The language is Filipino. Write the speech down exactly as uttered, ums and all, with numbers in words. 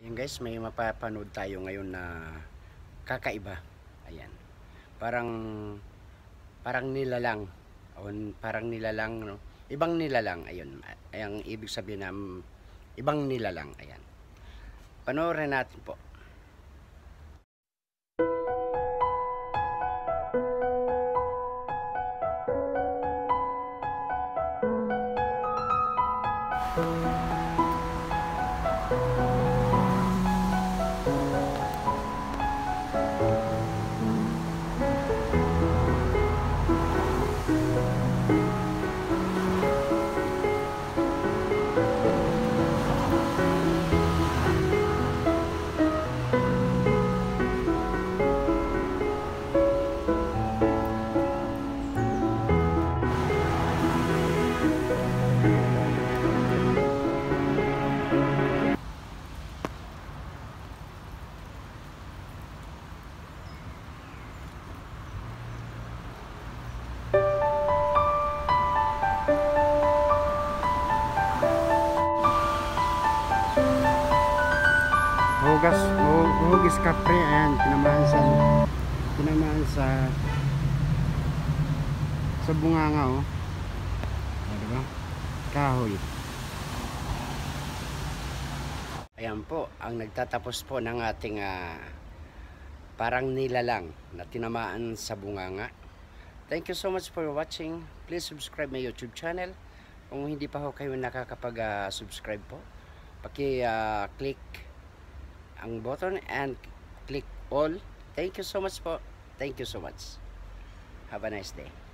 Yan guys, may mapapanood tayo ngayon na kakaiba. Ayan. Parang parang nilalang. O parang nilalang, no? Ibang nilalang, ayun. Ang ibig sabihin na um, ibang nilalang, ayan. Panoorin natin po. Hugas, hugis kapre, ayan, tinamaan sa tinamaan sa sa bunganga, oh. Ayan, diba? Kahoy. Ayan po, ang nagtatapos po ng ating uh, parang nilalang na tinamaan sa bunganga. Thank you so much for watching. Please subscribe my YouTube channel. Kung hindi pa ho kayo nakakapag-subscribe uh, po, paki-click uh, ang button and click all. Thank you so much po. Thank you so much. Have a nice day.